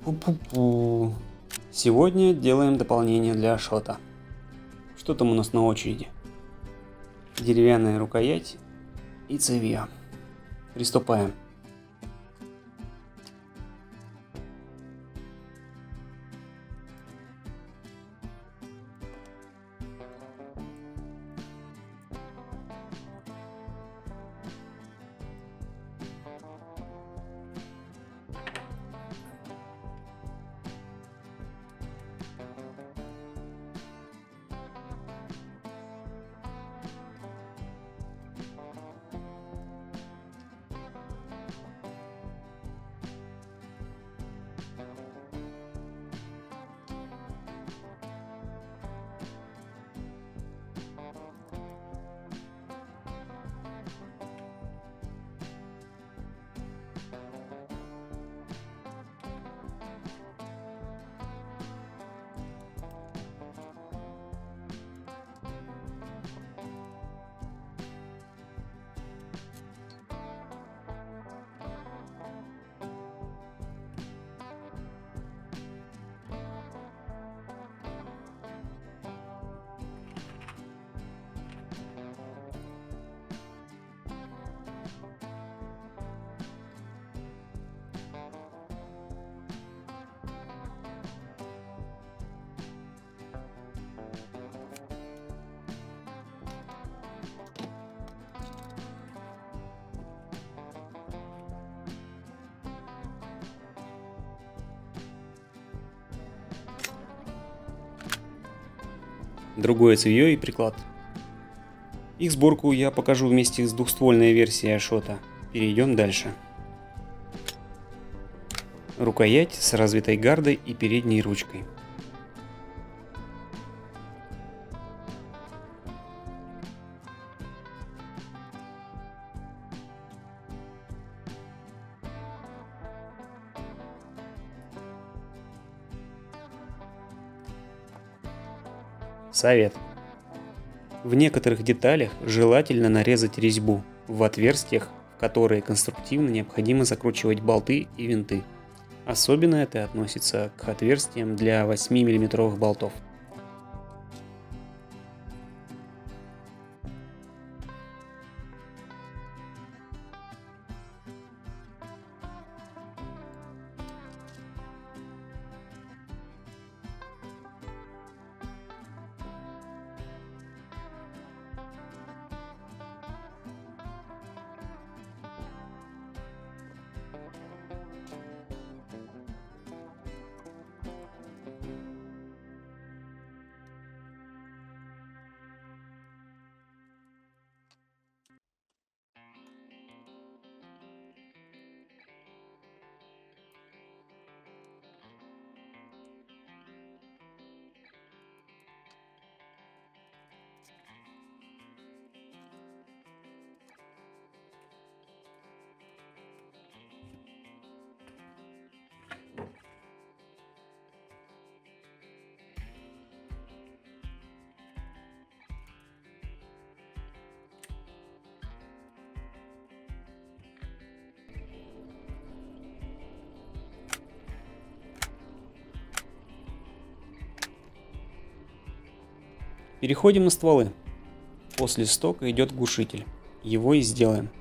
Пу-пу-пу. Сегодня делаем дополнение для Ашота. Что там у нас на очереди? Деревянная рукоять и цевья. Приступаем. Другое цевье и приклад. Их сборку я покажу вместе с двухствольной версией Ашота. Перейдем дальше. Рукоять с развитой гардой и передней ручкой. Совет. В некоторых деталях желательно нарезать резьбу в отверстиях, в которые конструктивно необходимо закручивать болты и винты. Особенно это относится к отверстиям для 8 мм болтов. Переходим на стволы. После стока идет глушитель. Его и сделаем.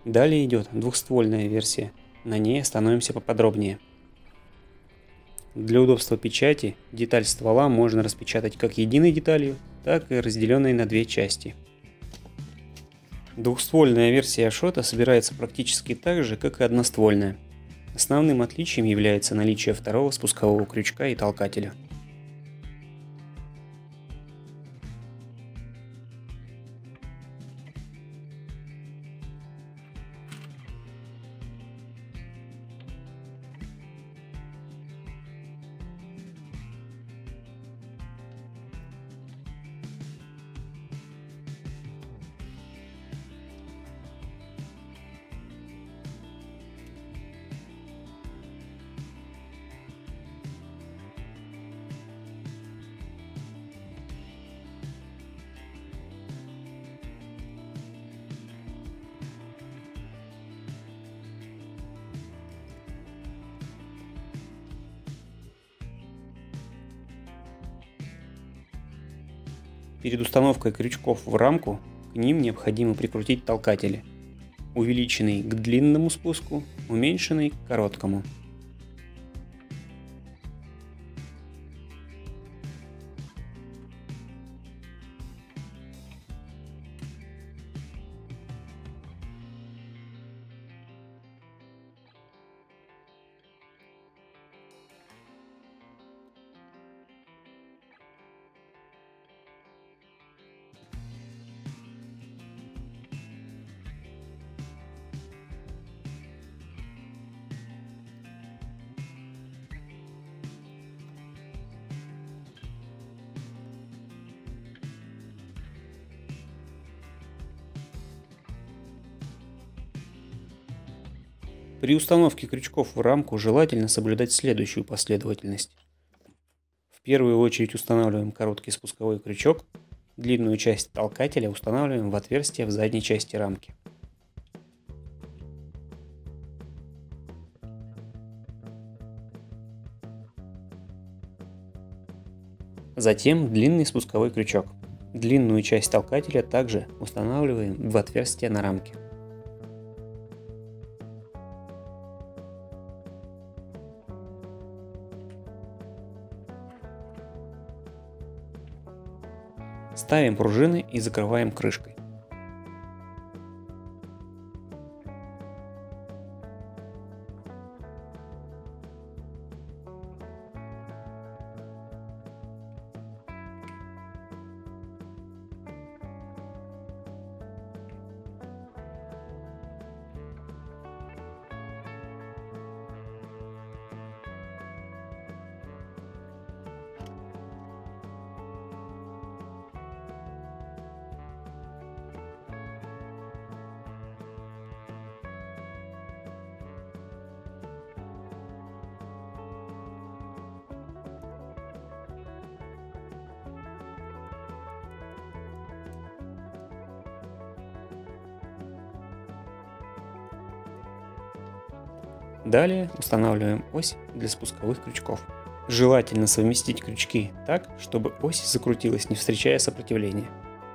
Далее идет двухствольная версия, на ней остановимся поподробнее. Для удобства печати деталь ствола можно распечатать как единой деталью, так и разделенной на две части. Двухствольная версия Ашота собирается практически так же, как и одноствольная. Основным отличием является наличие второго спускового крючка и толкателя. Перед установкой крючков в рамку к ним необходимо прикрутить толкатели, увеличенный к длинному спуску, уменьшенный к короткому. При установке крючков в рамку желательно соблюдать следующую последовательность. В первую очередь устанавливаем короткий спусковой крючок, длинную часть толкателя устанавливаем в отверстие в задней части рамки. Затем длинный спусковой крючок. Длинную часть толкателя также устанавливаем в отверстие на рамке. Ставим пружины и закрываем крышкой. Далее устанавливаем ось для спусковых крючков. Желательно совместить крючки так, чтобы ось закрутилась, не встречая сопротивления.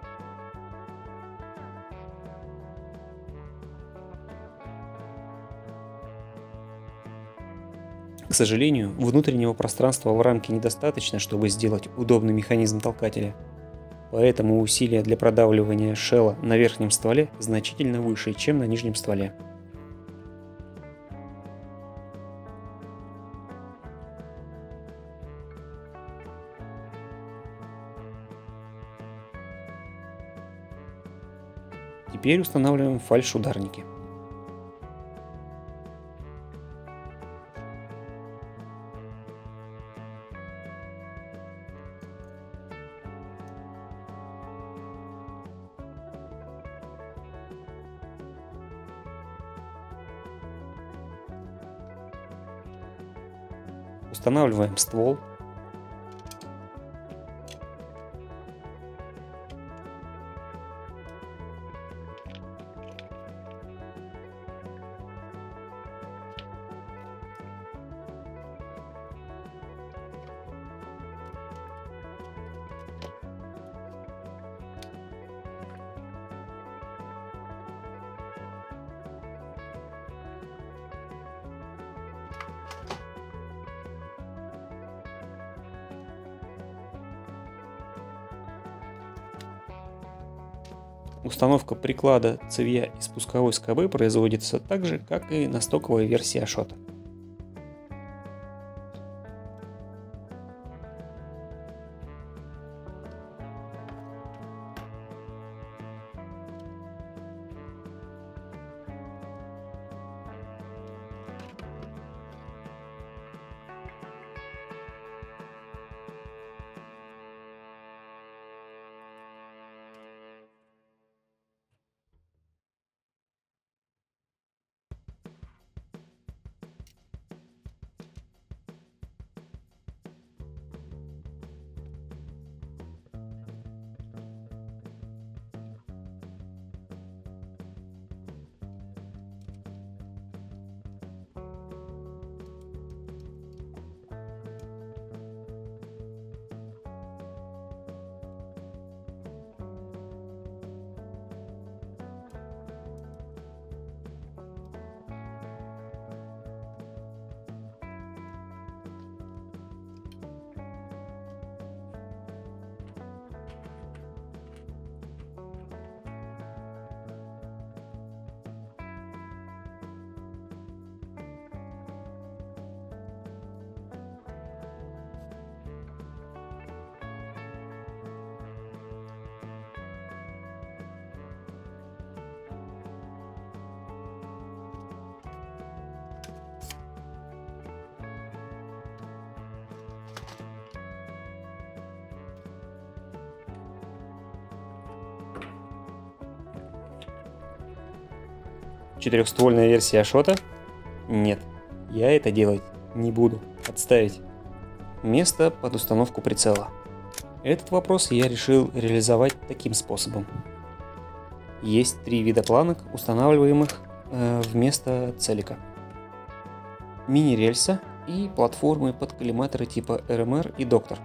К сожалению, внутреннего пространства в рамке недостаточно, чтобы сделать удобный механизм толкателя. Поэтому усилия для продавливания шелла на верхнем стволе значительно выше, чем на нижнем стволе. Теперь устанавливаем фальш-ударники. Устанавливаем ствол. Установка приклада, цевья и спусковой скобы производится так же, как и на стоковой версии Ашота. Четырехствольная версия Ашота? Нет, я это делать не буду. Отставить. Место под установку прицела. Этот вопрос я решил реализовать таким способом. Есть 3 вида планок, устанавливаемых вместо целика. Мини-рельса и платформы под коллиматоры типа РМР и Доктор.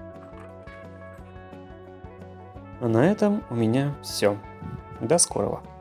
А на этом у меня все. До скорого.